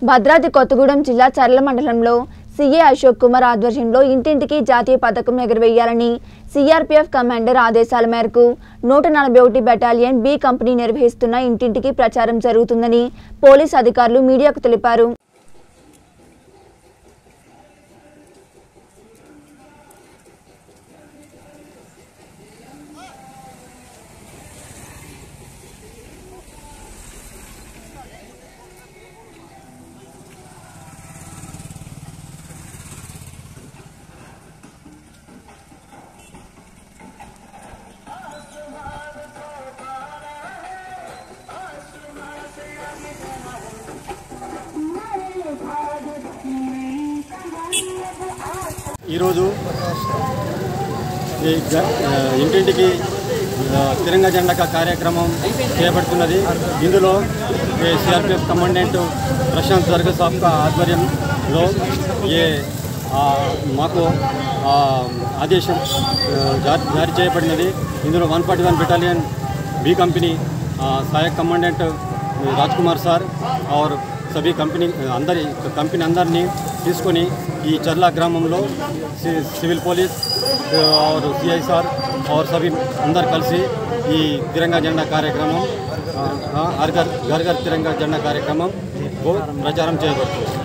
భద్రాద్రి కొత్తగూడెం జిల్లా చర్ల మండలంలో సీఏ అశోక్ కుమార్ ఆధ్వర్యంలో ఇంటింటికి జాతీయ పతాకం ఎగురవేయాలని సిఆర్పీఎఫ్ కమాండర్ ఆదేశాల మేరకు 141 బెటాలియన్ బి కంపెనీ నిర్వహిస్తున్న ఇంటింటికి ప్రచారం జరుగుతుందని పోలీస్ అధికారులు మీడియాకు తెలిపారు। ఇంటింటికి తిరంగా జెండా కార్యక్రమం చేపడుతున్నది। ఇందులో సిఆర్పీఎఫ్ కమాండెంట్ ప్రశాంత్ దర్గా సాబ్ ఆధ్వర్యంలో మాకు ఆదేశం జారీ చేయబడినది। ఇందులో 141 బెటాలియన్ बी कंपनी सहायक कमांडेंट राजकुमार सर और सभी कंपनी अंदरनी तीसुकोनी ई चर्ला ग्रामंलो सिविल पुलिस और सीआई सर और सभी अंदर कलिसी ई तिरंगा झंडा कार्यक्रम हर घर घर तिरंगा झंडा कार्यक्रम को प्रचारम चेयबडुतुंदी।